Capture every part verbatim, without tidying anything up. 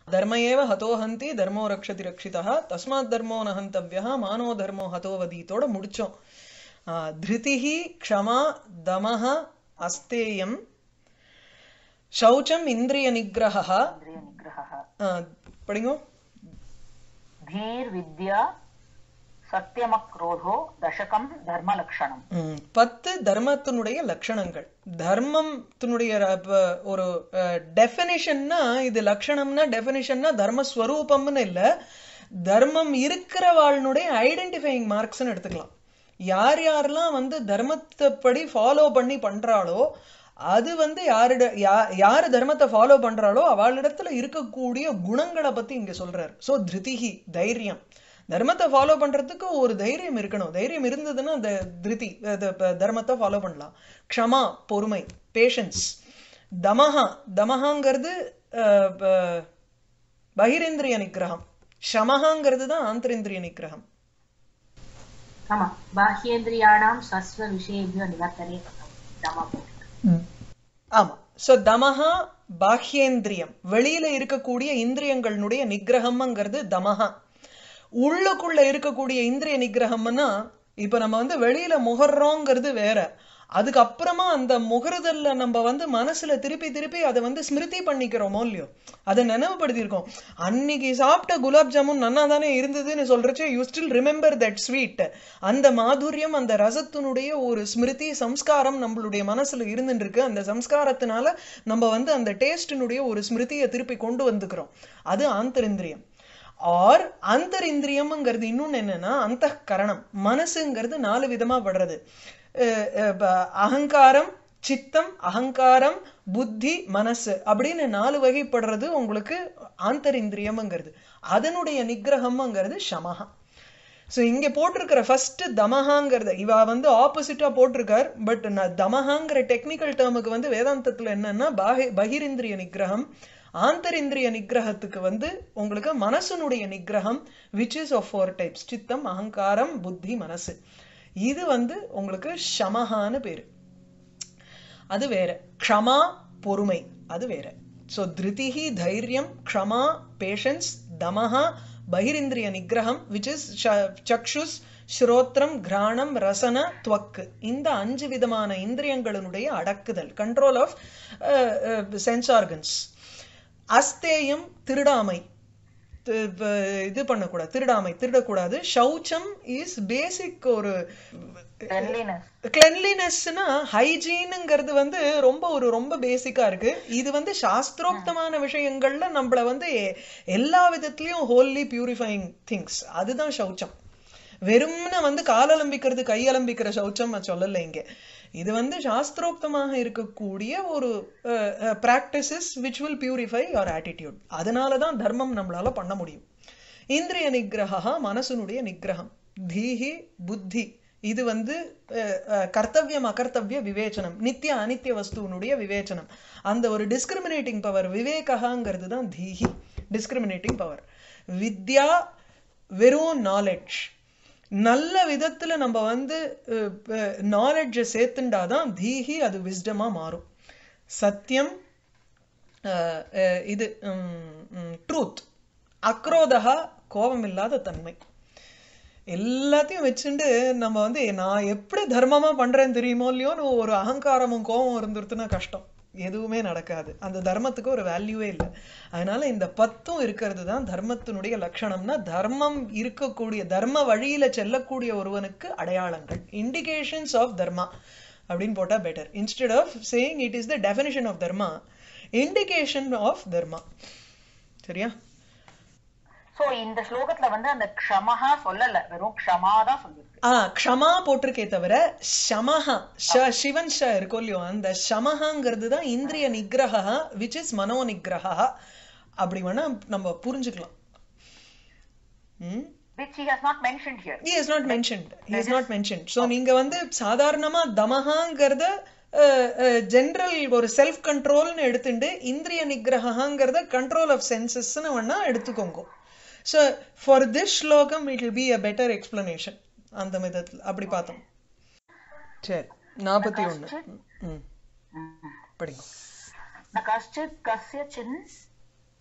धर्म एव हतो हन्ति धर्मो रक्षति रक्षितः तस्मात् धर्मो न हन्तव्यः मानो धर्मो हतो वदीतोட முடிச்சோம். धृतिः क्षमा दमः अस्तेयम् शौचम इंद्रिय निग्रहः इंद्रिय निग्रहः படிங்கோ. धीर विद्या சத்தியமக்ரோதோ தசகம் தர்ம லட்சணம். பத்து தர்மத்தினுடைய லட்சணங்கள். தர்மத்தினுடைய ஒரு டெஃபினிஷன்னா இது லட்சணம்னா டெஃபினிஷன்னா தர்மஸ்வரூபம்னு இல்ல, தர்மம் இருக்கிறவாளுடைய ஐடென்டிஃபைங் மார்க்ஸ்ன்னு எடுத்துக்கலாம். யார் யாரெல்லாம் வந்து தர்மத்தை படி ஃபாலோ பண்ணி பண்றாளோ அது வந்து யாரிட யாரு தர்மத்தை ஃபாலோ பண்றாளோ அவளிடத்துல இருக்கக்கூடிய குணங்களை பத்தி இங்க சொல்றாரு. சோ திருதிஹி தைரியம், தர்மத்தை ஃபாலோ பண்றதுக்கு ஒரு தைரியம் இருக்கணும். தைரியம் இருந்ததுன்னா அந்த திருதி தர்மத்தை ஃபாலோ பண்ணலாம். க்ஷமா பொறுமை, பேஷன்ஸ். தமஹா, தமஹாங்கிறது பகிரேந்திரிய நிகிரகம், ஷமஹாங்கிறது தான் ஆந்தரேந்திரிய நிகிரகம். ஆமா, பாஹ்யேந்திரியாணாம் சஸ்வ விஷயேபியோ நிவர்த்தனே தமஹா. ஆமா, சோ தமஹா பாஹ்யேந்திரியம், வெளியில இருக்கக்கூடிய இந்திரியங்களுடைய நிகிரகம்ங்கிறது தமஹா. உள்ளுக்குள்ள இருக்கக்கூடிய இந்திரிய நிகிரகம்னா இப்ப நம்ம வந்து வெளியில முகர்றோங்கிறது வேற, அதுக்கப்புறமா அந்த முகர்தல்ல நம்ம வந்து மனசுல திருப்பி திருப்பி அதை வந்து ஸ்மிருதி பண்ணிக்கிறோமோ இல்லையோ, அதை நினைவுபடுத்திருக்கோம். அன்னைக்கு சாப்பிட்ட குலாப் ஜாமுன் நன்னா தானே இருந்ததுன்னு சொல்றச்சு you still remember that sweet. அந்த மாதுரியம், அந்த ரசத்தினுடைய ஒரு ஸ்மிருதி சம்ஸ்காரம் நம்மளுடைய மனசுல இருந்துட்டு இருக்கு. அந்த சம்ஸ்காரத்தினால நம்ம வந்து அந்த டேஸ்டினுடைய ஒரு ஸ்மிருதியை திருப்பி கொண்டு வந்துக்கிறோம். அது ஆந்தரிந்திரியம். ஆர் அந்தரிந்திரியம்ங்கிறது இன்னொன்னு என்னன்னா அந்த கரணம், மனசுங்கிறது நாலு விதமா படுறது. அகங்காரம், சித்தம், அகங்காரம், புத்தி, மனசு அப்படின்னு நாலு வகைப்படுறது உங்களுக்கு ஆந்தரிந்திரியம்ங்கிறது. அதனுடைய நிகிரகம்ங்கிறது ஷமஹா. சோ இங்க போட்டிருக்கிற ஃபர்ஸ்ட் தமஹாங்கிறது இவ வந்து ஆப்போசிட்டா போட்டிருக்கார். பட் தமஹாங்கிற டெக்னிக்கல் டேர்முக்கு வந்து வேதாந்தத்துல என்னன்னா பகிரிந்திரிய நிகிரகம். ஆந்தரிந்திரிய நிகிரகத்துக்கு வந்து உங்களுக்கு மனசுனுடைய நிகிரகம் which is of four types, சித்தம், அகங்காரம், புத்தி, மனசு. இது வந்து உங்களுக்கு ஷமஹான்னு பேரு. அது வேற. க்ஷமா பொறுமை, அது வேற. சோ திருதிஹி தைரியம், க்ஷமா பேஷன்ஸ், தமஹா பகிரிந்திரிய நிகிரகம் which is சக்ஷுஸ், ஸ்ரோத்ரம், கிராணம், ரசன, துவக்கு. இந்த அஞ்சு விதமான இந்திரியங்களுடைய அடக்குதல், கண்ட்ரோல் ஆஃப் சென்ஸ் ஆர்கன்ஸ். அஸ்தேயம் திருடாமை, இது பண்ணக்கூடாது, திருடாமை திருடக்கூடாது. சௌச்சம் இஸ் பேசிக் ஒரு கிளென்லினஸ்னா ஹைஜீனுங்கிறது வந்து ரொம்ப ஒரு ரொம்ப பேசிக்கா இருக்கு. இது வந்து சாஸ்திரோக்தமான விஷயங்கள்ல நம்மள வந்து எல்லா விதத்திலயும் ஹோல்லி பியூரிஃபைங் திங்ஸ், அதுதான் சௌச்சம். வெறும்னு வந்து காலலம்பிக்கிறது கையலம்பிக்கிற சௌச்சம் சொல்லல இங்க. இது வந்து சாஸ்திரோக்தமாக இருக்கக்கூடிய ஒரு practices which will purify your attitude. அதனாலதான் தர்மம் நம்மளால பண்ண முடியும். இந்திரிய நிகிரகா மனசுனுடைய நிகிரகம். தீஹி புத்தி, இது வந்து கர்த்தவியம் அகர்த்தவிய விவேச்சனம், நித்திய அனித்திய வஸ்துவனுடைய விவேச்சனம். அந்த ஒரு டிஸ்கிரிமினேட்டிங் பவர் விவேகாங்கிறது தான் தீஹி, டிஸ்கிரிமினேட்டிங் பவர். வித்யா வெறும் நாலெட்ஜ், நல்ல விதத்துல நம்ம வந்து நாலெட்ஜை சேர்த்துண்டாதான் தீஹி அது விஸ்டமா மாறும். சத்தியம், இது ட்ரூத். அக்ரோதா கோபம் இல்லாத தன்மை. எல்லாத்தையும் வச்சுட்டு நம்ம வந்து நான் எப்படி தர்மமா பண்றேன்னு தெரியுமோ இல்லையோன்னு ஒரு அகங்காரமும் கோபம் இருந்துருத்துன்னா கஷ்டம், எதுவுமே நடக்காது. அந்த தர்மத்துக்கு ஒரு வேல்யூவே இல்லை. அதனால இந்த பத்தும் இருக்கிறது தான் தர்மத்தினுடைய லட்சணம்னா தர்மம் இருக்கக்கூடிய தர்ம வழியில செல்லக்கூடிய ஒருவனுக்கு அடையாளங்கள், இண்டிகேஷன்ஸ் ஆஃப் தர்மா அப்படின்னு போட்டா better. Instead of saying it is the definition of dharma, indication of dharma. சரியா? சோ இந்த ஸ்லோகத்துல வந்து அந்த க்ஷமஹா சொல்லல, வெறும் க்ஷமா தான் சொல்லிருக்கு. ஆ க்ஷமா போட்டிருக்கே தவிர ஷமஹா, சிவன் ஷ இருக்கோ இல்லையோ, அந்த ஷமஹாங்கிறது தான் இந்திரிய நிகிரகா which is மனோ நிகிரகா. அப்படி வேணா நம்ம புரிஞ்சுக்கலாம். which he has not mentioned here. He has not mentioned. He has not mentioned. So நீங்க வந்து சாதாரணமா தமஹாங்கிறத ஜெனரல் ஒரு செல்ஃப் கண்ட்ரோல்னு எடுத்துட்டு இந்திரிய நிகிரகாங்கிறத கண்ட்ரோல் ஆஃப் சென்சஸ்ன்னு வேணா எடுத்துக்கோங்க. So for this shlokam it will be a better explanation. அந்த விதத்துல அப்படி பார்த்தோம். சரி, நாற்பத்தி ஒன்று படிங்க. न कश्चित् कस्यचिन्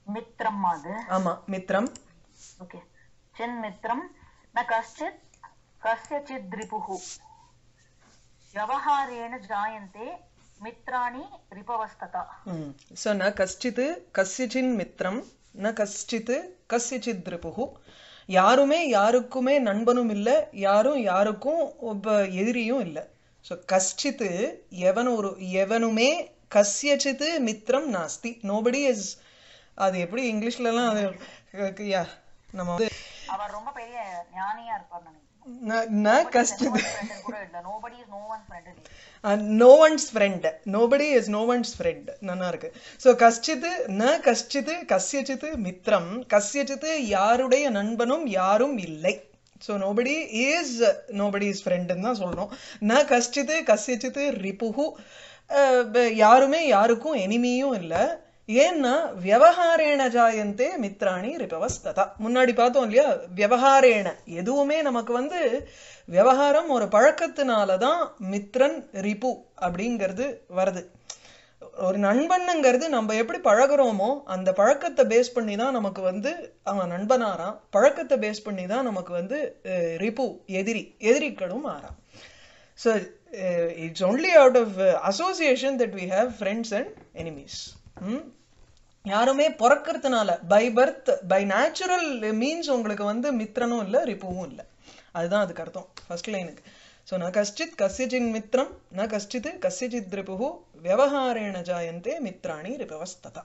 மித்ரம் அது. ஆமா மித்ரம். ஓகே. சின் மித்ரம் ந கஷ்டித் கஸ்யசித் ரிபுஹு வியவஹாரேண ஜாயந்தே மித்ராணி ரிபவஸ்ததா. சோ ந கஷ்டித் கஸ்யசின் மித்ரம் ந கஷ்டித் கஸ்யசித் ரிபுஹு. யாருமே யாருக்குமே நண்பனும் இல்ல, யாரும் யாருக்கும் எதிரியும் இல்ல. சோ கஷ்டித் எவன் ஒரு எவனுமே, கஸ்யசித் மித்ரம் நாஸ்தி, நோபடி இஸ். அது எப்படி இங்கிலீஷ்ல எல்லாம் அது யா நம்ம வந்து அவர் ரொம்ப பெரிய ஞானியா இருப்பார் நினைக்கிறேன். ந கஷ்டித் கூட இல்ல. nobody is no one's friend. no one's friend. nobody is no one's friend. நல்லா இருக்கு. சோ கஷ்டித் ந கஷ்டித் கஸ்யசித் மித்ரம், கஸ்யசித் யாருடைய நண்பனும் யாரும் இல்லை. So nobody is nobody's friend ன்னு தான் சொல்றோம். ந கஷ்டித் கஸ்யசித் ரிபுஹு, யாருமே யாருக்கும் எனிமியும் இல்ல. ஏன்னா வியவஹாரேண ஜாயந்தே மித்ராணி ரிபவஸ்ததா. முன்னாடி பார்த்தோம் இல்லையா, வியவஹாரேண எதுவுமே நமக்கு வந்து விவகாரம் ஒரு பழக்கத்தினாலதான் மித்ரன் ரிபு அப்படிங்கிறது வருது. ஒரு நண்பனுங்கிறது நம்ம எப்படி பழகுறோமோ அந்த பழக்கத்தை பேஸ் பண்ணி தான் நமக்கு வந்து அவன் நண்பனாராம், பழக்கத்தை பேஸ் பண்ணி தான் நமக்கு வந்து ரிபு எதிரி எதிரிகளும் ஆறாம். So uh, it's only out of uh, association that we have friends and enemies. hmm? யாருமே பிறக்கிறதுனால by birth by natural means உங்களுக்கு வந்து மித்ரனும் இல்ல ரிப்புவும் இல்ல. அதுதான் அதுக்கு அர்த்தம் ஃபர்ஸ்ட் லைனுக்கு. சோ ந கஷ்டித் கஸ்யசின் மித்ரம் ந கஷ்டித் கஸ்யசித் ரிபுஹு வியவஹாரேண ஜாயந்தே மித்ராணி ரிபவஸ்ததா.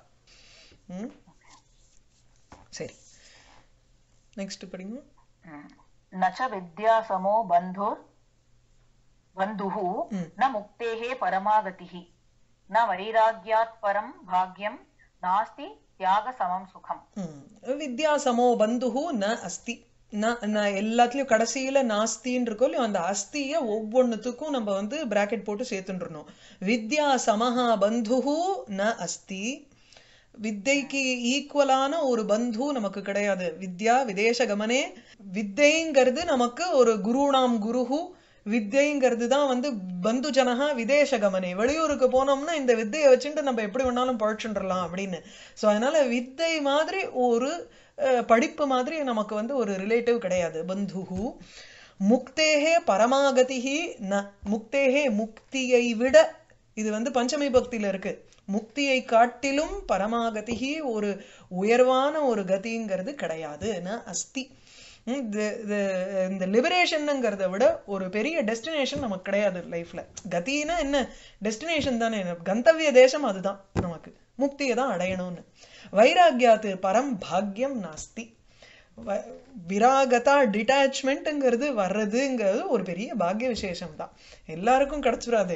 சரி, நெக்ஸ்ட் படிங்க. நச வித்யாசமோ பந்தோர் பந்துஹு ந முக்தேஹே பரமாகதிஹி ந வைராக்யாத் பரம் பாக்யம் நாஸ்தி தியாக சமம் சுகம். வித்யாசமோ பந்துஹு ந அஸ்தி. எல்லாத்துலயும் கடைசியில நாஸ்தின்னு இருக்கோ இல்லையோ, அந்த அஸ்திய ஒவ்வொன்னுத்துக்கும் நம்ம வந்து பிராக்கெட் போட்டு சேர்த்துன்றோம். வித்யா சமஹா பந்துஹு ந அஸ்தி. வித்தைக்கு ஈக்குவலான ஒரு பந்து நமக்கு கிடையாது. வித்யா விதேச கமனே, வித்தைங்கிறது நமக்கு ஒரு குருணாம் குருஹு, வித்தைங்கிறது தான் வந்து பந்து ஜனஹா விதேச கமனே. வெளியூருக்கு போனோம்னா இந்த வித்தையை வச்சுட்டு நம்ம எப்படி வேணாலும் பழச்சுடலாம் அப்படின்னு. சோ அதனால வித்தை மாதிரி ஒரு படிப்பு மாதிரி நமக்கு வந்து ஒரு ரிலேட்டிவ் கிடையாது பந்துஹு. முக்தேஹே பரமாகதிஹி ந. முக்தேஹே முக்தியை விட, இது வந்து பஞ்சமி பக்தியில இருக்கு, முக்தியை காட்டிலும் பரமாகதிஹி ஒரு உயர்வான ஒரு கதிங்கிறது கிடையாது. ந அஸ்தி. இந்த லிபரேஷன்ங்கிறத விட ஒரு பெரிய டெஸ்டினேஷன் நமக்கு கிடையாது லைஃப்ல. கதினா என்ன, டெஸ்டினேஷன் தானே, கந்தவிய தேசம் அதுதான் நமக்கு, முக்தியை தான் அடையணும்னு. வைராகியாத்து பரம் பாக்யம் நாஸ்தி. விராகதா டிட்டாச்மெண்ட்ங்கிறது வர்றதுங்கிறது ஒரு பெரிய பாக்ய விசேஷம் தான், எல்லாருக்கும் கிடைச்சிடாதே.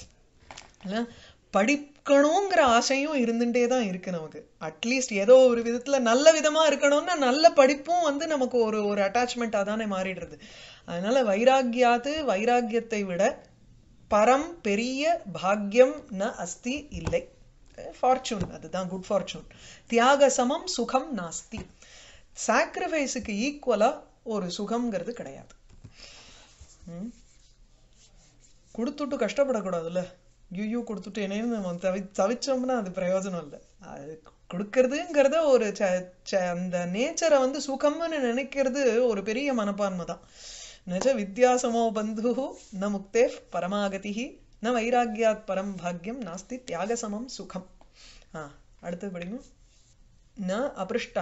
படிக்கணுங்கிற ஆசையும் இருந்துட்டே தான் இருக்கு நமக்கு. அட்லீஸ்ட் ஏதோ ஒரு விதத்துல நல்ல விதமா இருக்கணும்னா நல்ல படிப்பும் வந்து நமக்கு ஒரு ஒரு அட்டாச்மெண்டா தானே மாறிடுறது. அதனால வைராகியாத்து, வைராகியத்தை விட பரம் பெரிய பாக்யம் ந அஸ்தி இல்லை. ஃபார்ச்சூன், அதுதான் குட் ஃபார்ச்சூன். தியாக சமம் சுகம் நாஸ்தி. சாக்ரிஃபைஸுக்கு ஈக்குவலா ஒரு சுகம்ங்கிறது கிடையாது. கொடுத்துட்டு கஷ்டப்படக்கூடாதுல்ல. யூ கொடுத்துட்டு என்னன்னு நம்ம தவி தவிச்சோம்னா அது பிரயோஜனம் இல்லை. அது கொடுக்கறதுங்கிறத ஒரு அந்த நேச்சரை வந்து சுகம்னு நினைக்கிறது ஒரு பெரிய மனப்பான்மை தான். நஜ வித்யாசமோ பந்துஹு ந முக்தே பரமாகதிஹி ந வைராகியாத் பரம் பாக்யம் நாஸ்தி தியாக சமம் சுகம். ஆஹ் அடுத்தது படிங்க. ந அபிருஷ்டஹ.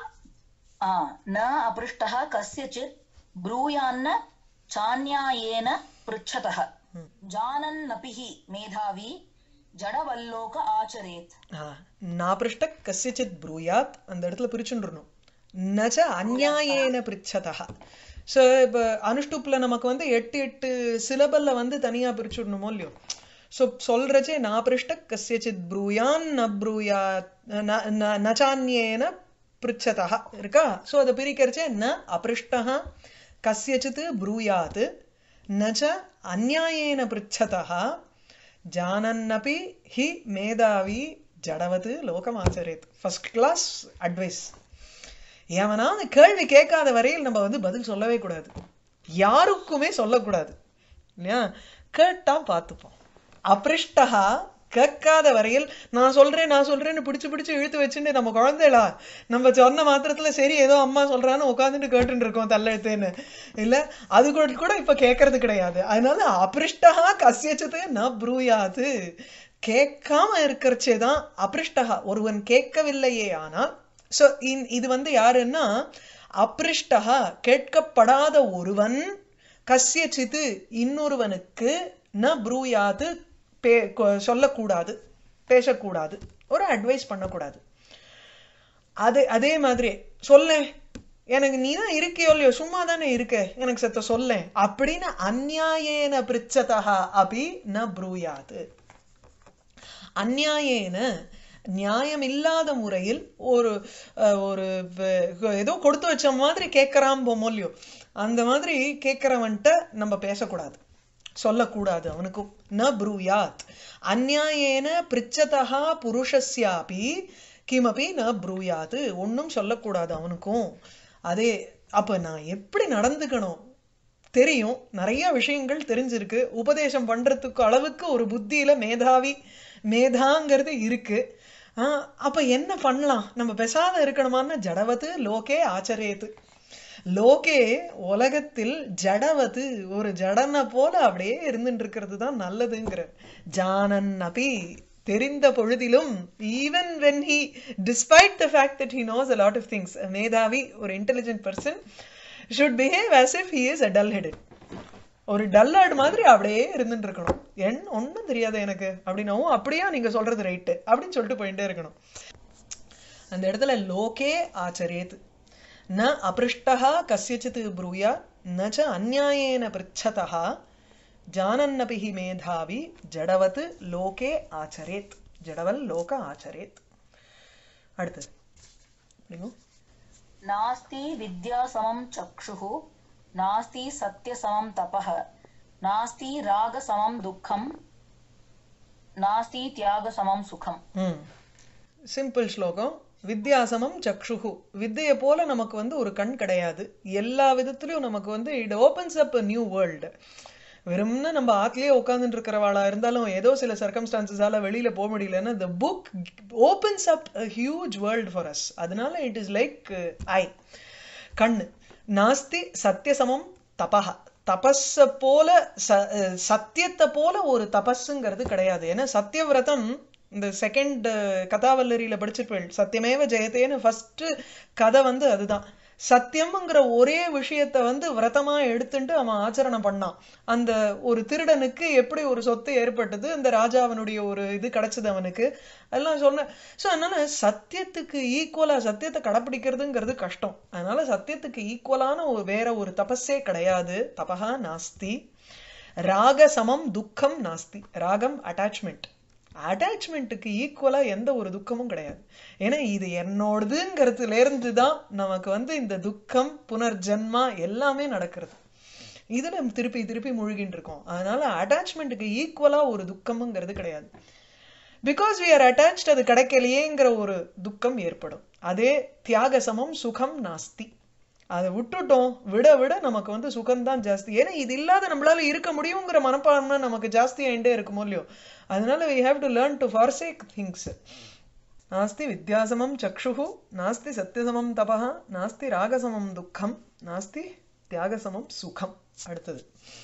ந அபிருஷ்டஹ கஸ்யசித் ப்ரூயான்ன சான்யாயேன ப்ருச்சதஹ ஜானன்னபிஹி மேதாவி ஜடவல்லோக ஆச்சரேத். நாபிருஷ்ட கஸ்யசித் ப்ரூயாத், அந்த இடத்துல பிரிச்சுன்றணும். நச்ச அந்நியாயேன பிருச்சதஹ. ஸோ இப்போ அனுஷ்டுப்ல நமக்கு வந்து எட்டு எட்டு சிலபல்ல வந்து தனியா பிரிச்சுடணுமோ இல்லையோ. ஸோ சொல்றச்சே நாபிருஷ்ட கஸ்யசித் ப்ரூயான் ந ப்ரூயாத் நச்சான்யேன பிருச்சதஹ இருக்கா. ஸோ அதை பிரிக்கிறச்சே ந அபிருஷ்டஹ கஸ்யசித் ப்ரூயாத் நச்ச அந்நியாயேன பிருச்சதஹ ஜானன்னபி ஹி மேதாவி ஜடவது லோகம் ஆச்சரேத். First class advice. எவனாவது கேள்வி கேட்காத வரையில் நம்ம வந்து பதில் சொல்லவே கூடாது, யாருக்குமே சொல்லக்கூடாது இல்லையா. கேட்டா பார்த்துப்போம். அபிருஷ்டஹா கேட்காத வரையில் நான் சொல்றேன் நான் சொல்றேன்னு பிடிச்சு பிடிச்சு இழுத்து வச்சுட்டு நம்ம குழந்தைகளா நம்ம சொன்ன மாத்திரத்துல சரி ஏதோ அம்மா சொல்றான்னு உட்காந்துட்டு கேட்டுட்டு இருக்கோம் தள்ளெழுத்துன்னு இல்ல அது கூட கூட இப்ப கேட்கறது கிடையாது. அதனால அபிருஷ்டா கசியச்சது ந ப்ரூயாது, கேட்காம இருக்கிறச்சேதான் அபிருஷ்டகா, ஒருவன் கேட்கவில்லையே ஆனால். சோ இது வந்து யாருன்னா அபிருஷ்டகா கேட்கப்படாத ஒருவன் கசியச்சித்து இன்னொருவனுக்கு ந ப்ரூயாது சொல்லக்கூடாது, பேசக்கூடாது, ஒரு அட்வைஸ் பண்ணக்கூடாது. அதே அதே மாதிரி சொல்ல எனக்கு நீதான் இருக்கியோ இல்லையோ சும்மா தானே இருக்க எனக்கு சத்த சொல்ல அப்படின்னு அந்நியாயேன பிரிச்சதா அபி ந ப்ரூயாது. அந்நியாயேன நியாயம் இல்லாத முறையில் ஒரு ஒரு ஏதோ கொடுத்து வச்ச மாதிரி கேட்கறான் போமோல்லையோ அந்த மாதிரி கேட்கறவன்ட்ட நம்ம பேசக்கூடாது, சொல்லக்கூடாது அவனுக்கும். ந ப்ரூயாத் அந்நியாயேன பிரிச்சதா புருஷஸ்யாபி கிமபி ந ப்ரூயாது, ஒன்னும் சொல்லக்கூடாது அவனுக்கும். அதே அப்ப நான் எப்படி நடந்துக்கணும் தெரியும், நிறைய விஷயங்கள் தெரிஞ்சிருக்கு, உபதேசம் பண்றதுக்கு அளவுக்கு ஒரு புத்தியில மேதாவி மேதாங்கிறது இருக்கு. ஆஹ் அப்ப என்ன பண்ணலாம், நம்ம பெசாத இருக்கணுமான்னு ஜடவத்து லோகே ஆச்சரியத்து, லோகே உலகத்தில் ஜடவது ஒரு ஜடனை போல அப்படியே இருந்துட்டு இருக்கிறது தான் நல்லதுங்கிற. ஜானன் அபி தெரிந்த பொழுதிலும், even when he despite the fact that he knows a lot of things, மேதாவி ஒரு intelligent person should behave as if he is a dull headed, ஒரு டல்லார்டு மாதிரி அப்படியே இருந்துட்டு இருக்கணும். என் ஒன்னும் தெரியாது எனக்கு அப்படின்னாவும் அப்படியா நீங்க சொல்றது ரைட்டு அப்படின்னு சொல்லிட்டு போயிட்டே இருக்கணும். அந்த இடத்துல லோகே ஆச்சரியத் ந அபிருஷ்டஹ கஸ்யசித் ப்ரூயா ந ச அந்நியாயேன பிருச்சதஹ ஜானன்னபி ஹி மேதாவி ஜடவத் லோகே ஆச்சரேத், ஜடவல் லோக ஆச்சரேத். அடுத்தது நாஸ்தி வித்யா சமம் சக்ஷுஹு நாஸ்தி சத்ய சமம் தபஹ நாஸ்தி ராக சமம் துக்கம் நாஸ்தி தியாக சமம் சுகம். சிம்பிள் ஸ்லோகம். வித்யாசமம் சக்ஷுஹு, வித்தையை போல நமக்கு வந்து ஒரு கண் கிடையாது. எல்லா விதத்திலயும் நமக்கு வந்து it opens up new world. வெறும்னா நம்ம ஆத்திலேயே உட்காந்துட்டு இருக்கிறவாளா இருந்தாலும் ஏதோ சில சர்க்கம்ஸ்டான்சஸால வெளியில போக முடியலன்னா the book opens up a huge world for us. அதனால it is like ஐ கண்ணு. நாஸ்தி சத்தியசமம் தபஹ, தபஸ போல சத்தியத்தை போல ஒரு தபஸுங்கிறது கிடையாது. ஏன்னா சத்தியவிரதம் இந்த செகண்ட் கதாவல்லரியில படிச்சிருப்பேன், சத்தியமேவ ஜெயத்தேன்னு ஃபர்ஸ்ட் கதை வந்து அதுதான். சத்தியம்ங்கிற ஒரே விஷயத்த வந்து விரதமா எடுத்துட்டு அவன் ஆச்சரணம் பண்ணான். அந்த ஒரு திருடனுக்கு எப்படி ஒரு சொத்து ஏற்பட்டது, அந்த ராஜாவனுடைய ஒரு இது கிடைச்சது அவனுக்கு, அதெல்லாம் சொன்ன. சோ அதனால சத்தியத்துக்கு ஈக்குவலா சத்தியத்தை கடைப்பிடிக்கிறதுங்கிறது கஷ்டம். அதனால சத்தியத்துக்கு ஈக்குவலான ஒரு வேற ஒரு தபஸே கிடையாது. தபஹா நாஸ்தி. ராக சமம் துக்கம் நாஸ்தி. ராகம் அட்டாச்மெண்ட், அட்டாச்மெண்ட்டுக்கு ஈக்குவலா எந்த ஒரு துக்கமும் கிடையாது. ஏன்னா இது என்னோடதுங்கிறதுல இருந்து தான் நமக்கு வந்து இந்த துக்கம் புனர்ஜன்மா எல்லாமே நடக்கிறது. இதுல திருப்பி திருப்பி முழுகின்னு இருக்கோம். அதனால அட்டாச்மெண்ட்டுக்கு ஈக்குவலா ஒரு துக்கம்ங்கிறது கிடையாது. பிகாஸ் வி ஆர் அட்டாச்ட், அது கிடைக்கலையேங்கிற ஒரு துக்கம் ஏற்படும். அதே தியாக சமம் சுகம் நாஸ்தி. அதை விட்டுட்டோம், விட விட நமக்கு வந்து சுகம்தான் ஜாஸ்தி. ஏன்னா இது இல்லாத நம்மளால இருக்க முடியுங்கிற மனப்பான்மை நமக்கு ஜாஸ்தி ஆயிட்டே இருக்குமோ இல்லையோ. அதனால we have to learn to forsake things. நாஸ்தி வித்யாசமம் சக்ஷுஹு நாஸ்தி சத்யசமம் தபஹ நாஸ்தி ராகசமம் துக்கம் நாஸ்தி தியாகசமம் சுகம். அடுத்தது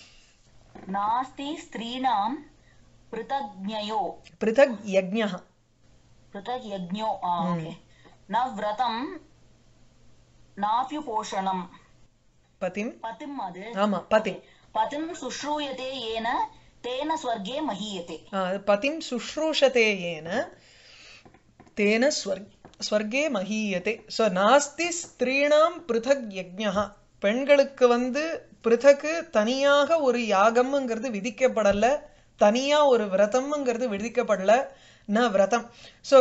நாஸ்தி ஸ்திரீணாம் பிருதக்ஞயோ பிருதக் யஜ்ஞஹ பிருதக் யஜ்ஞோ ஓகே ந விரதம் நாப்யுபோஷணம் பதிம் பதிம் அது ஆமா பதி பதிம் சுஷ்ரூயதே ஏன தேன ஸ்வர்கே மஹீயதே. பதிம் சுஷ்ரூஷதே ஏன தேன ஸ்வர்கே மஹீயதே. சோ நாஸ்தி ஸ்திரீணாம் பிருதக் யஜ்ஞஹ, பெண்களுக்கு வந்து பிருதக்கு தனியாக ஒரு யாகம்ங்கிறது விதிக்கப்படல, தனியா ஒரு விரதம்ங்கிறது விதிக்கப்படல. ந விரதம். சோ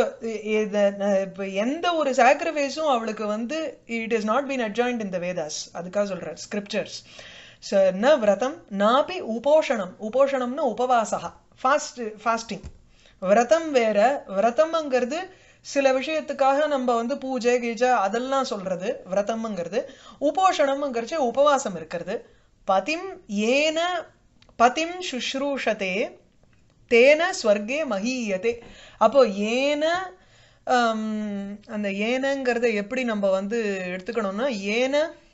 எந்த ஒரு சாக்ரிஃபைஸும் அவளுக்கு வந்து it is not been adjoined in the Vedas. அதுக்காக சொல்ற ஸ்கிரிப்சர்ஸ். ந விரதம் நாபி உபோஷணம். உபோஷணம்னா உபவாசா, ஃபாஸ்ட் ஃபாஸ்டிங். விரதம் வேற. விரதம்ங்கிறது சில விஷயத்துக்காக நம்ம வந்து பூஜை கீஜை அதெல்லாம் சொல்றது விரதம்ங்கிறது. உபோஷணம்ங்கிறச்சு உபவாசம் இருக்கிறது. பதிம் ஏன பதிம் சுஷ்ரூஷதே தேன ஸ்வர்கே மஹீயதே. அப்போ ஏன அந்த ஏனங்கிறத எப்படி நம்ம வந்து எடுத்துக்கணும்னா ஏன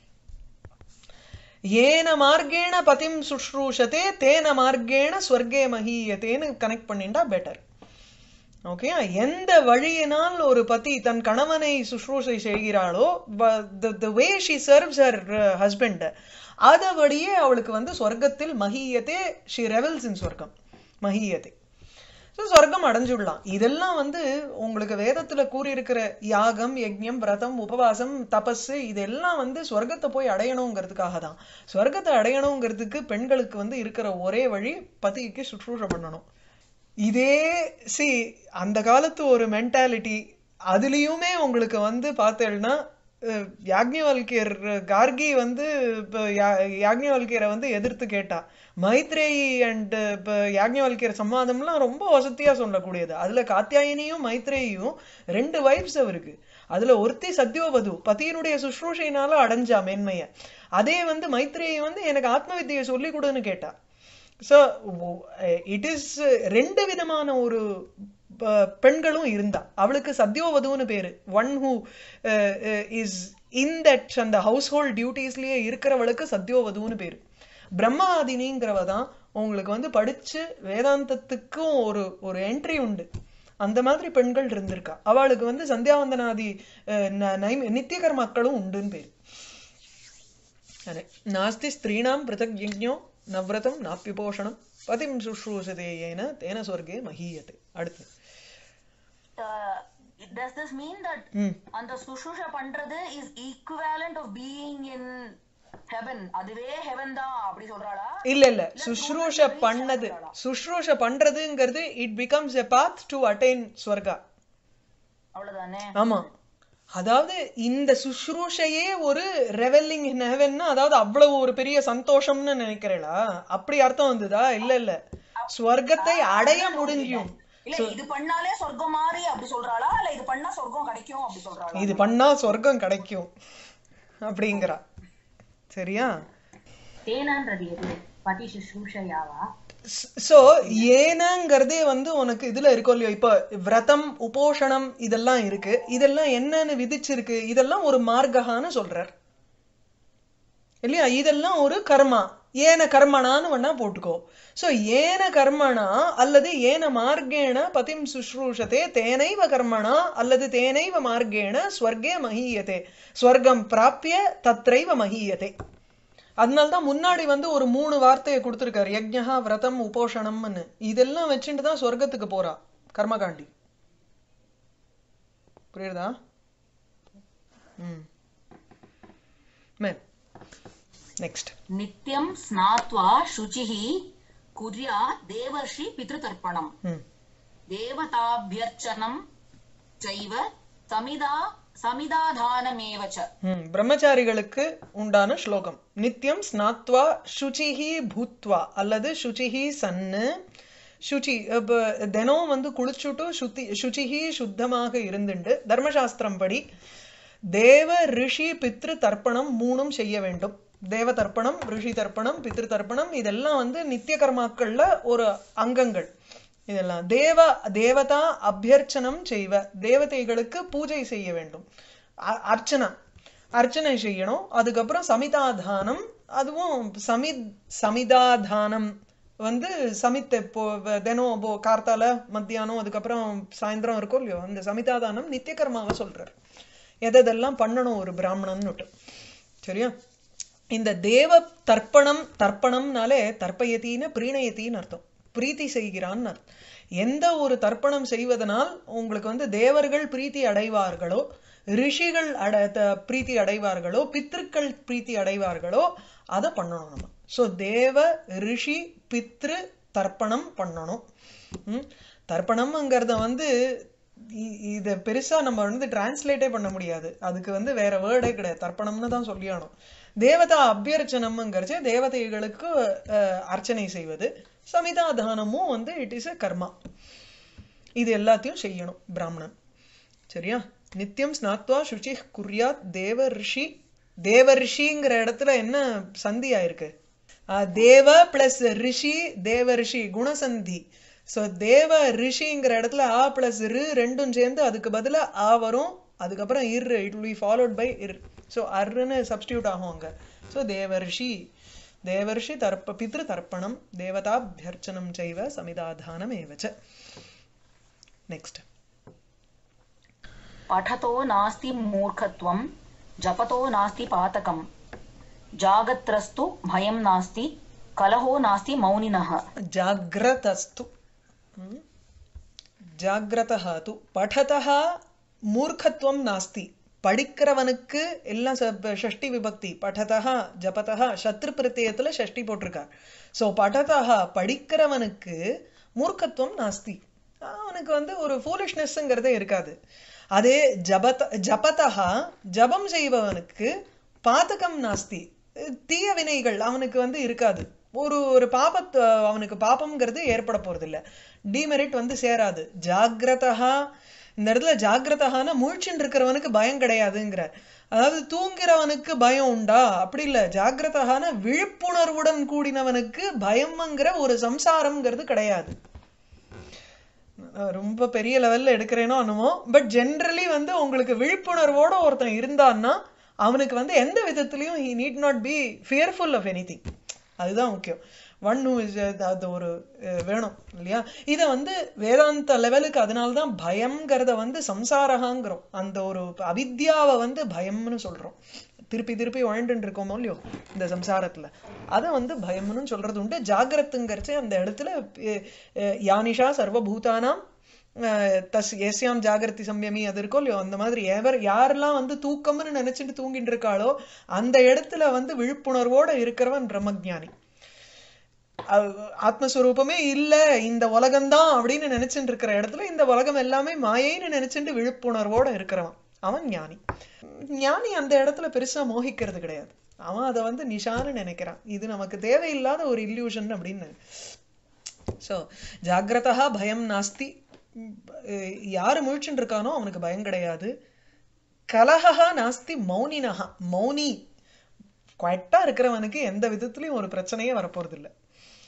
ஏன மார்கேண பதிம் சுஷ்ரூஷதே தேன மார்கேண ஸ்வர்கே மஹீயதேன்னு கனெக்ட் பண்ணிட்டா பெட்டர். ஓகே, எந்த வழியினால் ஒரு பதி தன் கணவனை சுஷ்ரூஷை செய்கிறாளோ, the way she serves her husband, அதபடியே அவளுக்கு வந்து சொர்க்கத்தில் மஹீயதே, she revels in சொர்க்கம், மஹீயதே. ஸோ சொர்க்கம் அடைஞ்சுடலாம். இதெல்லாம் வந்து உங்களுக்கு வேதத்துல கூறியிருக்கிற யாகம், யஜ்ஞம், விரதம், உபவாசம், தபஸ், இதெல்லாம் வந்து சொர்க்கத்தை போய் அடையணுங்கிறதுக்காக தான். சொர்க்கத்தை அடையணுங்கிறதுக்கு பெண்களுக்கு வந்து இருக்கிற ஒரே வழி பதிக்கு சுற்றுஷை பண்ணணும். இதே சி அந்த காலத்து ஒரு மென்டாலிட்டி. அதுலயுமே உங்களுக்கு வந்து பார்த்தேன்னா யாக்ஞவல்கியர் கார்கி வந்து இப்போ யாக்ஞவல்கியரை வந்து எதிர்த்து கேட்டா. மைத்ரேயி அண்ட் இப்போ யாக்ஞவல்கியர் சம்வாதம்லாம் ரொம்ப வசதியா சொல்லக்கூடியது. அதுல காத்தியாயினியும் மைத்ரேயும் ரெண்டு வைஃப்ஸ் அவருக்கு. அதுல ஒருத்தி சத்யோவது பதியினுடைய சுஷ்ரூஷையினால அடைஞ்சா மேன்மைய. அதே வந்து மைத்ரேயி வந்து எனக்கு ஆத்ம வித்தியை சொல்லி கொடுன்னு கேட்டா. ஸோ இட் இஸ் ரெண்டு விதமான ஒரு பெண்களும் இருந்தா. அவளுக்கு சத்யோவதுன்னு பேரு. One who is in that அந்த ஹவுஸ் ஹோல்ட் டியூட்டிஸ்லயே இருக்கிறவளுக்கு சத்யோவதுன்னு பேரு. பிரம்மாதினிங்கிறவ தான் உங்களுக்கு வந்து படிச்சு வேதாந்தத்துக்கும் ஒரு ஒரு என்ட்ரி உண்டு. அந்த மாதிரி பெண்கள் இருந்திருக்கா. அவளுக்கு வந்து சந்தியாவந்தனாதி நித்திய கர்மாக்களும் உண்டுன்னு பேரு. நாஸ்தி ஸ்திரீணாம் பிருதக் யஜ்ஞோ நவ்ரதம் நாப்யுபோஷணம் பதிம் சுஷ்ரூஷதே ஏன தேன ஸ்வர்கே மஹீயதே. அடுத்து does this mean that அந்த சுஷ்ரூஷா பண்றது is equivalent of being in heaven? அதுவே heaven தான் அப்படி சொல்றாளா? இல்ல இல்ல, சுஷ்ரூஷா பண்ணது சுஷ்ரூஷா பண்றதுங்கிறது it becomes a path to attain Swarga. அவ்வளவுதானே? ஆமா. அதாவது இந்த சுஷ்ரூஷையே ஒரு ரெவெல்லிங் இன் ஹெவன்னா, அதாவது அவ்வளவு ஒரு பெரிய சந்தோஷம்னு நினைக்கிறீங்களா? அப்படி அர்த்தம் வந்ததா? இல்ல இல்ல, ஸ்வர்க்கத்தை அடைய முடியும். இல்ல இது பண்ணாலே சொர்க்கம் மாதிரி அப்படி சொல்றாளா, இல்ல இது பண்ணா சொர்க்கம் கிடைக்கும் அப்படி சொல்றாளா? இது பண்ணா சொர்க்கம் கிடைக்கும் அப்படிங்கறா. சரியா? தேனன்றது எது? பதி சுஷ்ரூஷையாவா? சோ ஏனங்கிறதே வந்து உனக்கு இதுல இருக்கோ இல்லையோ, இப்ப விரதம், உபோஷணம் இதெல்லாம் இருக்கு. இதெல்லாம் என்னன்னு விதிச்சிருக்கு, இதெல்லாம் ஒரு மார்க்கான்னு சொல்றார் இல்லையா? இதெல்லாம் ஒரு கர்மா. ஏன கர்மனான்னு வேணா போட்டுக்கோ. சோ ஏன கர்மனா அல்லது ஏன மார்கேண பதிம் சுஷ்ரூஷதே தேனைவ கர்மனா அல்லது தேனைவ மார்கேண ஸ்வர்கே மஹீயதே. ஸ்வர்க்கம் பிராப்பிய தத்ரைவ மஹீயதே. அதனால்தான் முன்னாடி வந்து ஒரு மூணு வார்த்தையை கொடுத்திருக்காரு, யஜ்ஞா, விரதம், உபோஷணம்னு. இதெல்லாம் வச்சுட்டு தான் சொர்க்கத்துக்கு போறா கர்மகாண்டி. புரியுதா? ம். நெக்ஸ்ட். நித்யம் ஸ்நாத்வா சுசிஹி குர்யா தேவர்ஷி பித்ருதர்ப்பணம் தேவதாபியர்ச்சனம் சைவ சமிதா சமிதாதானமேவச்ச. பிரம்மச்சாரிகளுக்கு உண்டான ஸ்லோகம். நித்யம் ஸ்நாத்வா சுச்சிஹி பூத்வா அல்லது சுச்சிஹி சன்னு. சுச்சி தினம் வந்து குளிச்சுட்டு சுத்தி சுச்சிஹி சுத்தமாக இருந்துண்டு தர்மசாஸ்திரம் படி தேவ ரிஷி பித்ரு தர்ப்பணம் மூணும் செய்ய வேண்டும். தேவ தர்ப்பணம், ரிஷி தர்ப்பணம், பித்ரு தர்ப்பணம் இதெல்லாம் வந்து நித்திய கர்மாக்கள்ல ஒரு அங்கங்கள். இதெல்லாம் தேவ தேவதா அபியர்ச்சனம் செய்வ, தேவதைகளுக்கு பூஜை செய்ய வேண்டும், அர்ச்சனா அர்ச்சனை செய்யணும். அதுக்கப்புறம் சமிதாதானம், அதுவும் சமி சமிதாதானம் வந்து சமித்த இப்போ தினம் போ கார்த்தால மத்தியானம் அதுக்கப்புறம் சாயந்தரம் இருக்கும் இல்லையோ, அந்த சமிதாதானம் நித்திய கர்மாவை சொல்றார். எதெல்லாம் பண்ணணும் ஒரு பிராமணன்னுட்டு. சரியா? இந்த தேவ தர்ப்பணம், தர்ப்பணம்னாலே தர்ப்பயத்தின்னு பிரீணயத்தின்னு அர்த்தம், பிரீத்தி செய்கிறான்னு அர்த்தம். எந்த ஒரு தர்ப்பணம் செய்வதனால் உங்களுக்கு வந்து தேவர்கள் பிரீத்தி அடைவார்களோ, ரிஷிகள் அட பிரீத்தி அடைவார்களோ, பித்ருக்கள் பிரீத்தி அடைவார்களோ அதை பண்ணணும் நம்ம. ஸோ தேவ ரிஷி பித்ரு தர்ப்பணம் பண்ணணும். ம் தர்ப்பணம்ங்கிறத வந்து இதை பெருசா நம்ம வந்து டிரான்ஸ்லேட்டே பண்ண முடியாது. அதுக்கு வந்து வேற வேர்டே கிடையாது, தர்ப்பணம்னு தான் சொல்லியானோம். தேவதா அபியர்ச்சனம்ங்கிறச்சு தேவதைகளுக்கு அர்ச்சனை செய்வது. சமிதாதானமும் வந்து இட் இஸ் எ கர்மா. இது எல்லாத்தையும் செய்யணும் பிராமணன். சரியா? நித்தியம் ஸ்நாத்வா சுச்சி குர்யாத் தேவ ரிஷி. தேவ ரிஷிங்கிற இடத்துல என்ன சந்தி ஆயிருக்கு? தேவ பிளஸ் ரிஷி, தேவ ரிஷி குணசந்தி. சோ தேவ ரிஷிங்கிற இடத்துல ஆ பிளஸ் ரு ரெண்டும் சேர்ந்து அதுக்கு பதிலா ஆ வரும், அதுக்கப்புறம் இர், it will be followed by இர். சோ அர்ன்னு சப்ஸ்டியூட் ஆகும் அங்க. சோ தேவர்ஷி தேவர்ஷி தர்ப்ப பித்ரு தர்ப்பணம் தேவதாபியர்ச்சனம் செய்வ சமிதாதானம் ஏவச்ச. நெக்ஸ்ட். पठतो नास्ति मूर्खत्वं जपतो नास्ति पातकं जागत्रस्तु भयं नास्ति कलहो नास्ति मौनिनः. जाग्रतस्तु जाग्रतः तु पठतः मूर्खत्वं नास्ति. படிக்கிறவனுக்கு எல்லாம் ஷஷ்டி விபக்தி. படதா ஜபதா சத்ரு பிரத்யத்துல ஷஷ்டி போட்டிருக்கார். சோ படதா படிக்கிறவனுக்கு மூர்க்கத்துவம் நாஸ்தி, அவனுக்கு வந்து ஒரு ஃபூலிஷ்னஸ்ங்கிறதே இருக்காது. அதே ஜபத ஜபதா ஜபம் செய்பவனுக்கு பாதகம் நாஸ்தி, தீய வினைகள் அவனுக்கு வந்து இருக்காது. ஒரு ஒரு பாபத் அவனுக்கு பாபம்ங்கிறது ஏற்பட போறது இல்ல, டிமெரிட் வந்து சேராது. ஜாகிரதா இந்த இடத்துல ஜாகிரதான முழிச்சுட்டு இருக்கிறவனுக்கு பயம் கிடையாதுங்கிற, அதாவது தூங்கிறவனுக்கு பயம் உண்டா அப்படி இல்ல. ஜாகிரதான விழிப்புணர்வுடன் கூடினவனுக்கு பயம்ங்கிற ஒரு சம்சாரம்ங்கிறது கிடையாது. ரொம்ப பெரிய லெவல்ல எடுக்கிறேனோ என்னமோ, பட் ஜென்ரலி வந்து உங்களுக்கு விழிப்புணர்வோட ஒருத்தன் இருந்தான்னா அவனுக்கு வந்து எந்த விதத்திலையும் he need not be fearful of anything. அதுதான் முக்கியம். ஒன் அது ஒரு வேணும் இல்லையா. இதை வந்து வேதாந்த லெவலுக்கு அதனால்தான் பயம்ங்கிறத வந்து சம்சாரகாங்கிறோம். அந்த ஒரு அவித்யாவை வந்து பயம்னு சொல்றோம். திருப்பி திருப்பி வாழ்ந்துட்டு இருக்கோமோ இல்லையோ இந்த சம்சாரத்துல, அதை வந்து பயம்னு சொல்றது உண்டு. ஜாகிரத்துங்கிறச்சு அந்த இடத்துல யானிஷா சர்வபூதானாம் தஸ் ஏசியாம் ஜாகிரதி சம்யமி அது இருக்கோ இல்லையோ, அந்த மாதிரி எவர் யாரெல்லாம் வந்து தூக்கம்னு நினைச்சிட்டு தூங்கிட்டு இருக்காளோ அந்த இடத்துல வந்து விழிப்புணர்வோட இருக்கிறவன் பிரம்மஜானி. ஆத்மஸ்வரூபமே இல்ல இந்த உலகம்தான் அப்படின்னு நினைச்சுட்டு இருக்கிற இடத்துல இந்த உலகம் எல்லாமே மாயைன்னு நினைச்சுட்டு விழிப்புணர்வோட இருக்கிறவன் அவன் ஞானி. ஞானி அந்த இடத்துல பெருசா மோகிக்கிறது கிடையாது, அவன் அதை வந்து நிஷான்னு நினைக்கிறான். இது நமக்கு தேவையில்லாத ஒரு இல்யூஷன் அப்படின்னு. சோ ஜாகிரதா பயம் நாஸ்தி, யாரு முழிச்சுட்டு இருக்கானோ அவனுக்கு பயம் கிடையாது. கலஹா நாஸ்தி மௌனினஹா, மௌனி குவைட்டா இருக்கிறவனுக்கு எந்த விதத்திலையும் ஒரு பிரச்சனையே வரப்போறது இல்லை.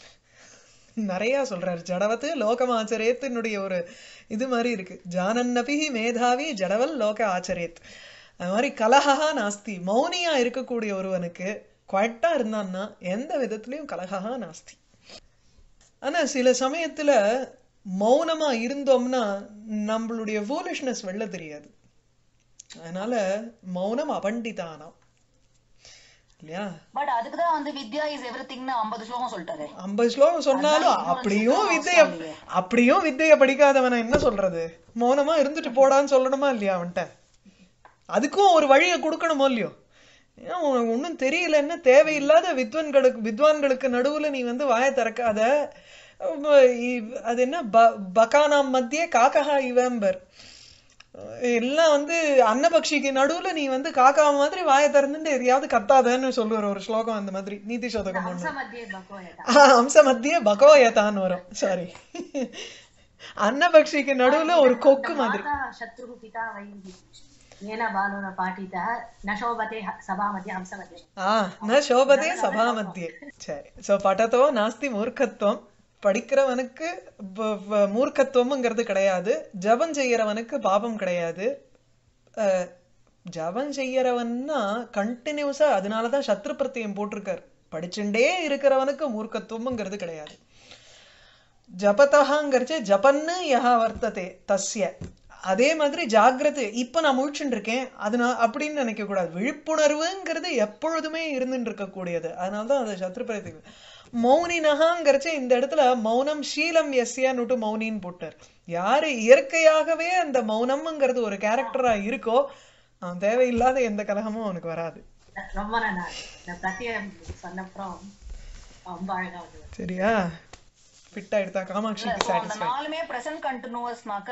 நிறைய சொல்றாரு. ஜடவத்து லோகம் ஆச்சரேத்துனுடைய ஒரு இது மாதிரி இருக்கு. ஜானன்னபி மேதாவி ஜடவல் லோக ஆச்சரேத். அது மாதிரி கலஹா நாஸ்தி, மௌனியா இருக்கக்கூடிய ஒருவனுக்கு குவைட்டா இருந்தான்னா எந்த விதத்திலையும் கலஹா நாஸ்தி. ஆனா சில சமயத்துல மௌனமா இருந்தோம்னா நம்மளுடைய ஃபூலிஷ்னஸ் வெளில தெரியாது. அதனால மௌனம் அபண்டிதானாம் இல்லையா. பட் அதுக்குதான் வந்து வித்யா இஸ் எவ்ரிதிங்னு ஐம்பது ஸ்லோகம் சொல்லிட்டாரு. ஐம்பது ஸ்லோகம் சொன்னாலும் அப்படியும் வித்தைய அப்படியும் வித்தைய படிக்காதவன என்ன சொல்றது, மௌனமா இருந்துட்டு போடான்னு சொல்லணுமா இல்லையா அவன்கிட்ட. அதுக்கும் ஒரு வழியை கொடுக்கணுமோ இல்லையோ. ஏன்னா உனக்கு ஒன்னும் தெரியலன்னா தேவையில்லாத வித்வான்களுக்கு வித்வான்களுக்கு நடுவுல நீ வந்து வாயை திறக்காத. அது என்ன பகானாம் மத்திய காக்கா இவம்பர், எல்லாம் வந்து அன்னபக்ஷிக்கு நடுவுல நீ வந்து காக்கா மாதிரி வாயை திறந்துட்டு எதையாவது கத்தாதன்னு சொல்லுவார் ஒரு ஸ்லோகம். அந்த மாதிரி நீதி சோதகம் ஒண்ணு அம்ச மத்திய பகோயதான்னு வரும். சாரி, அன்னபக்ஷிக்கு நடுவுல ஒரு கொக்கு மாதிரி. ஆஹ் ந சோபதே சபா மத்தியே. சரி, சோ படத்தோ நாஸ்தி மூர்க்கத்துவம், படிக்கிறவனுக்கு மூர்க்கத்துவம்ங்கிறது கிடையாது. ஜபம் செய்யறவனுக்கு பாபம் கிடையாது. ஜபம் செய்யறவன்னா கண்டினியூஸா, அதனாலதான் சத்ரு பிரத்தியம் போட்டிருக்காரு. படிச்சுட்டே இருக்கிறவனுக்கு மூர்க்கத்துவம்ங்கிறது கிடையாது. ஜபத்தகாங்கிறச்சு ஜபன்னு யஹா வர்த்ததே தஸ்ய. அதே மாதிரி ஜாகிரதை, இப்ப நான் முழிச்சுட்டு இருக்கேன் அது நான் அப்படின்னு நினைக்க கூடாது. விழிப்புணர்வுங்கிறது எப்பொழுதுமே இருந்துட்டு இருக்கக்கூடியது. அதனாலதான் அது சத்ரு பிரத்தியம். மௌனினகாங்கிறச்சு இந்த இடத்துல மௌனம் ஷீலம் எஸ்யான்னுட்டு மௌனின்னு போட்டார். யாரு இயற்கையாகவே அந்த மௌனம்ங்கிறது ஒரு கேரக்டரா இருக்கோ அவன் தேவையில்லாத எந்த கலகமும் அவனுக்கு வராது. சரியா, ஃபிட் ஆயிடுதா காமாட்சிக்கு சாட்டிஸ்ஃபை. நாலுமே பிரசன்ட் கண்டினியூஸ்னாக்க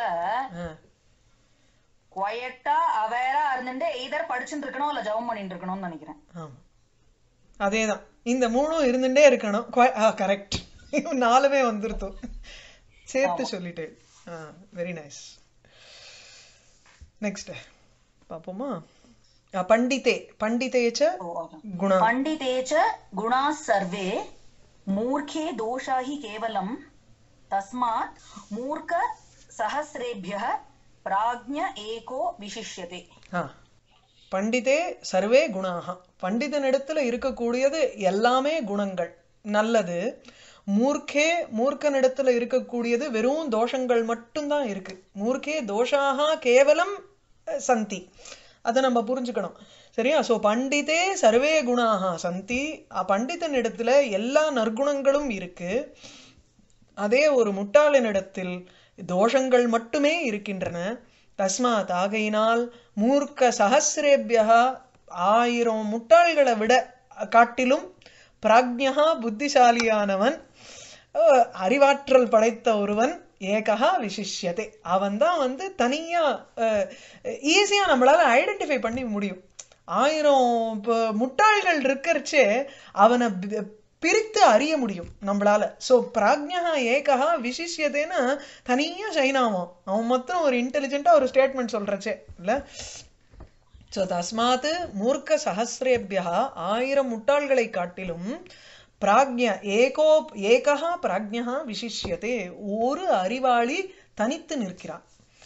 குவைட்டா அவேரா இருந்துட்டு எய்தர் படிச்சுட்டு இருக்கணும் இல்ல ஜெபம் பண்ணிட்டு இருக்கணும்னு நினைக்கிறேன். ஆமா, அதேதான். இந்த மூணும் இருந்துட்டே இருக்கணும். கரெக்ட், நாலுமே வந்துருத்தோம் சேர்த்து சொல்லிட்டேன். Very nice. நெக்ஸ்ட் பாப்போமா. பண்டிதே பண்டிதேச்ச குணா பண்டிதேச்ச குணா சர்வே மூர்खे दोषा हि केवलम तस्मात् मूर्ख सहस्रेभ्यः प्राज्ञ एको विशिष्यते. ஆ பண்டிதே சர்வே குணாக, பண்டிதனிடத்துல இருக்கக்கூடியது எல்லாமே குணங்கள் நல்லது. மூர்க்கே, மூர்க்கனிடத்துல இருக்கக்கூடியது வெறும் தோஷங்கள் மட்டும்தான் இருக்கு. மூர்க்கே தோஷாக கேவலம் சந்தி, அதை நம்ம புரிஞ்சுக்கணும். சரியா? சோ பண்டிதே சர்வே குணாக சந்தி, பண்டிதனிடத்துல எல்லா நற்குணங்களும் இருக்கு. அதே ஒரு முட்டாளினிடத்தில் தோஷங்கள் மட்டுமே இருக்கின்றன. தஸ்மாத் ஆகையினால் மூர்க்க சஹசிரேபியா ஆயிரம் முட்டாள்களை விட காட்டிலும் பிராக்ஞா புத்திசாலியானவன், அறிவாற்றல் படைத்த ஒருவன், ஏகா விசிஷ்யதே, அவன் தான் வந்து தனியா ஈஸியா நம்மளால ஐடென்டிஃபை பண்ணி முடியும். ஆயிரம் முட்டாள்கள் இருக்கிறச்சே அவனை பிரித்து அறிய முடியும் நம்மளால. சோ பிராக்ஞா ஏகா விசிஷ்யதேன்னா தனியா சைனாவான், அவன் மொத்தம் ஒரு இன்டெலிஜென்டா ஒரு ஸ்டேட்மெண்ட் சொல்றச்சே இல்ல. சோ தஸ்மாத் மூர்க்க சஹசிரேபியா ஆயிரம் முட்டாள்களை காட்டிலும் பிராக்ஞ ஏகோ ஏகா பிராக்ஞா விசிஷ்யதே, ஒரு அறிவாளி தனித்து நிற்கிறான்.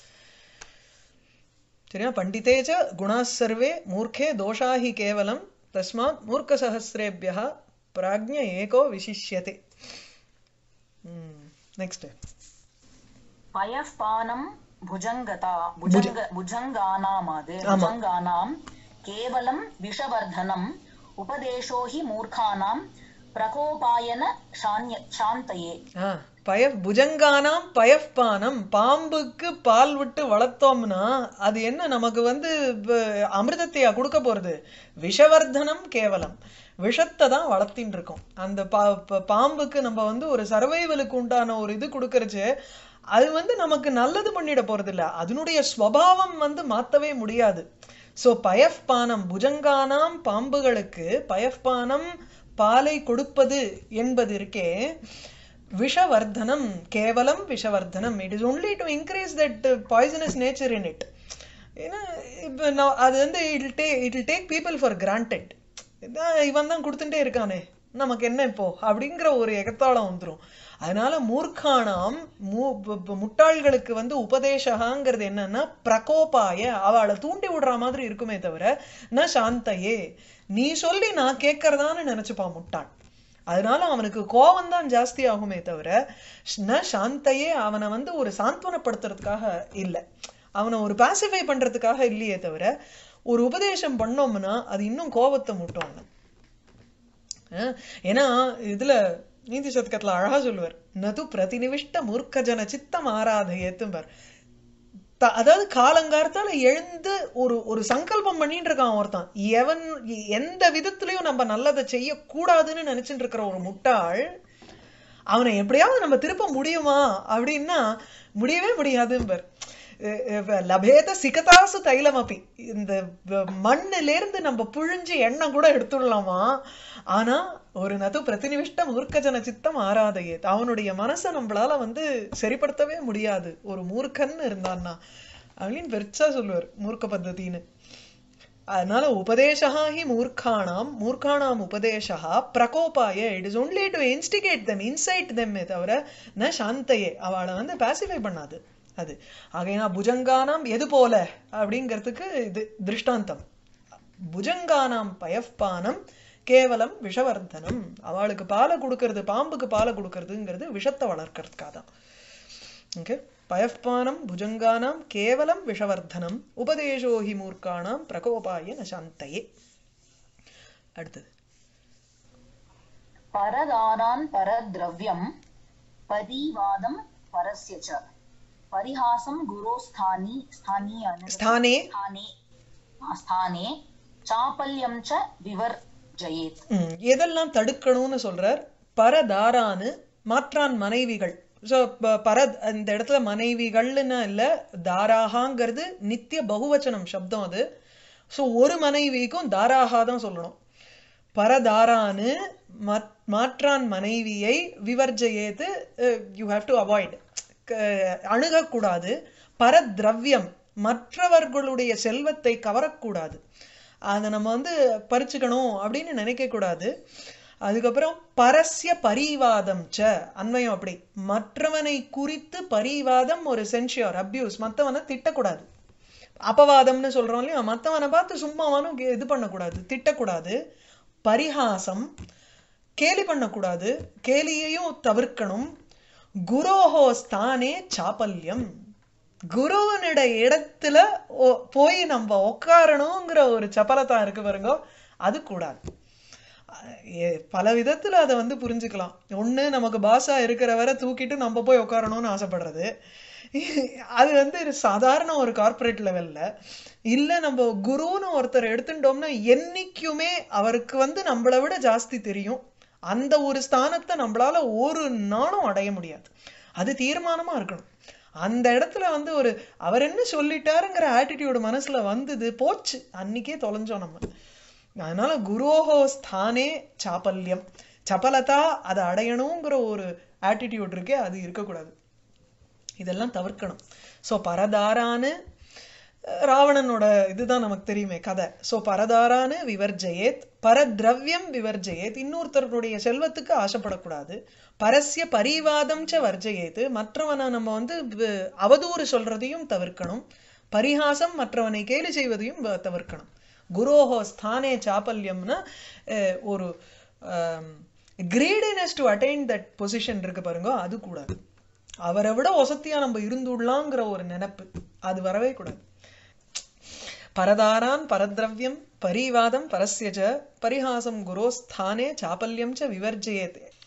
சரியா? பண்டிதேச்ச குணாஸ் சர்வே மூர்க்கே தோஷாஹி கேவலம் தஸ்மாத் மூர்க்க சஹசிரேபியா பிராக்ஞ ஏகோ விசிஷ்யதே. நெக்ஸ்ட் பயஃபானம் புஜங்கதா புஜங்க புஜங்கானாமாது புஜங்கானாம் கேவலம் விஷவர்தனம் உபதேசோ ஹி மூர்க்கானாம் பிரகோபாயன சாந்தயே. பயஃப் புஜங்கானாம் பயஃபானம், பாம்புக்கு பால் விட்டு வளர்த்தோம்னா அது என்ன நமக்கு வந்து அமிர்தத்தையா கொடுக்க போறது? விஷவர்தனம் கேவலம், விஷத்தை தான் வளர்த்தின்னு இருக்கோம். அந்த பா பாம்புக்கு நம்ம வந்து ஒரு சர்வைவலுக்கு உண்டான ஒரு இது கொடுக்கறச்சு, அது வந்து நமக்கு நல்லது பண்ணிட போறது இல்ல, அதனுடைய ஸ்வபாவம் வந்து மாத்தவே முடியாது. சோ பயஃபானம் புஜங்கானாம், பாம்புகளுக்கு பயஃபானம் பாலை கொடுப்பது என்பது இருக்கே விஷவர்தனம், கேவலம் விஷவர்தனம். It is only to increase that poisonous nature in it. ஏன்னா இப்ப அது வந்து it will take it will take people for granted. இவன் தான் கொடுத்துட்டே இருக்கானே நமக்கு என்ன இப்போ அப்படிங்கிற ஒரு எகத்தாளம் வந்துடும். அதனால மூர்க்கானாம் முட்டாள்களுக்கு வந்து உபதேசகாங்கிறது என்னன்னா பிரகோபாய, அவளை தூண்டி விடுற மாதிரி இருக்குமே தவிர ந சாந்தையே, நீ சொல்லி நான் கேட்கறதான்னு நினைச்சுப்பான் முட்டாள். அதனால அவனுக்கு கோபம் தான் ஜாஸ்தி ஆகுமே தவிர ந சாந்தையே, அவனை வந்து ஒரு சாந்த்வனப்படுத்துறதுக்காக இல்லை, அவனை ஒரு பாசிஃபை பண்றதுக்காக இல்லையே தவிர ஒரு உபதேசம் பண்ணோம்னா அது இன்னும் கோபத்தை மூட்டும். ஏன்னா இதுல நீதி சதகத்துல அழகா சொல்லுவார், நது பிரதிநிவிஷ்ட மூர்க்க ஜன சித்தம் ஆராதயத்தும்பார். அதாவது காலங்காலத்தால எழுந்து ஒரு ஒரு சங்கல்பம் பண்ணிட்டு இருக்கான் ஒருத்தான், எவன் எந்த விதத்திலையும் நம்ம நல்லதை செய்யக்கூடாதுன்னு நினைச்சுட்டு இருக்கிற ஒரு முட்டாள், அவனை எப்படியாவது நம்ம திருப்ப முடியுமா அப்படின்னா முடியவே முடியாதும்பர். லபேத சிகதாசு தைலம் அப்பி, இந்த மண்ணில இருந்து நம்ம புழிஞ்சு எண்ணெய் கூட எடுத்துடலாமா, ஆனா ஒரு நது பிரதிநிவிஷ்ட மூர்க்கஜன சித்தம் ஆராதையே, அவனுடைய மனசை நம்மளால வந்து சரிப்படுத்தவே முடியாது ஒரு மூர்க்கன்னு இருந்தான்னா அப்படின்னு பெருசா சொல்லுவார் மூர்க்க பத்தத்தின்னு. அதனால உபதேசா ஹி மூர்க்கானாம், மூர்க்கானாம் உபதேசா பிரகோபாய, it is only to instigate them, inside தெம்மே தவிர ந சாந்தையே, அவளை வந்து பாசிஃபை பண்ணாது அது. ஆகையா புஜங்கானாம் எது போல அப்படிங்கிறதுக்கு இது திருஷ்டாந்தம். புஜங்கானாம் பயஃபானம் கேவலம் விஷவர்தனம், அவளுக்கு பாலை கொடுக்கறது, பாம்புக்கு பாலை கொடுக்கறதுங்கிறது விஷத்தை வளர்க்கறதுக்காக தான். ஓகே, பயஃபானம் புஜங்கானாம் கேவலம் விஷவர்தனம் உபதேசோ ஹி மூர்க்கானாம் பிரகோபாய ந சாந்தையே. அடுத்தது பரதானான் பரத்ரவ்யம் பரிவாதம் பரஸ்ய ச பரிஹாசம் குரு ஸ்தானி ஸ்தானி ஸ்தானே ஸ்தானே ஸ்தானே சாபல்யம் ச விவர்ஜயேத். எதெல்லாம் தடுக்கணும்னு சொல்றார்? பரதாரானு மாற்றான் மனைவிகள். ஸோ பரத் இந்த இடத்துல மனைவிகள்னு இல்ல, தாராகாங்கிறது நித்திய பகுவச்சனம் சப்தம் அது. ஸோ ஒரு மனைவிக்கும் தாராகா தான் சொல்லணும். பரதாரானு மாற்றான் மனைவியை விவர்ஜயேத்து, யூ ஹாவ் டு அவாய்ட், அணுகக்கூடாது. பரத்ரவ்யம் மற்றவர்களுடைய செல்வத்தை கவரக்கூடாது, அதை நம்ம வந்து பறிச்சுக்கணும் அப்படின்னு நினைக்க கூடாது. அதுக்கப்புறம் பரஸ்ய பரிவாதம் ச அன்வயம் அப்படி மற்றவனை குறித்து பரிவாதம் ஒரு சென்சியர் அபியூஸ் மத்தவனை திட்டக்கூடாது அபவாதம்னு சொல்றோம் இல்லையா மத்தவனை பார்த்து சும்மாவானும் இது பண்ணக்கூடாது திட்டக்கூடாது பரிஹாசம் கேலி பண்ணக்கூடாது கேலியையும் தவிர்க்கணும் குரோஹோ ஸ்தானே சாப்பல்யம் குருவனிட இடத்துல போய் நம்ம உட்காரணுங்கிற ஒரு சப்பலத்தா இருக்கு பாருங்க அது கூடாது பல விதத்துல அதை வந்து புரிஞ்சுக்கலாம் ஒண்ணு நமக்கு பாசா இருக்கிறவரை தூக்கிட்டு நம்ம போய் உட்காரணும்னு ஆசைப்படுறது அது வந்து சாதாரண ஒரு கார்பரேட் லெவல்ல இல்ல நம்ம குருன்னு ஒருத்தர் எடுத்துட்டோம்னா என்னைக்குமே அவருக்கு வந்து நம்மளை விட ஜாஸ்தி தெரியும் அந்த ஒரு ஸ்தானத்தை நம்மளால ஒரு நாளும் அடைய முடியாது அது தீர்மானமா இருக்கணும் அந்த இடத்துல வந்து ஒரு அவர் என்ன சொல்லிட்டாருங்கிற ஆட்டிடியூடு மனசுல வந்தது போச்சு அன்னைக்கே தொலைஞ்சோம் நம்ம அதனால குரோஹோ ஸ்தானே சாப்பல்யம் சபலதா அதை அடையணுங்கிற ஒரு ஆட்டிடியூட் இருக்கே அது இருக்கக்கூடாது இதெல்லாம் தவிர்க்கணும் சோ பரதாரான்னு ராவணனோட இதுதான் நமக்கு தெரியுமே கதை சோ பரதாரான்னு விவர்ஜயேத் பரத்ரவ்யம் விவர்ஜயேத் இன்னொருத்தருடைய செல்வத்துக்கு ஆசைப்படக்கூடாது பரஸ்ய பரிவாதம் ச வர்ஜயேத் மற்றவனை நம்ம வந்து அவதூறு சொல்றதையும் தவிர்க்கணும் பரிஹாசம் மற்றவனை கேலி செய்வதையும் தவிர்க்கணும் குரோஹோ ஸ்தானே சாப்பல்யம்னா ஒரு greediness to attain that position இருக்கு பாருங்க அது கூடாது அவரை விட ஒசத்தியா நம்ம இருந்துடலாங்கிற ஒரு நினைப்பு அது வரவே கூடாது பரதாரான் பரத்ரவ்யம் பரிவாதம் பரஸ்ய ச பரிஹாசம் குரோஸ்தானே சாப்பல்யம் ச விவர்ஜயேத்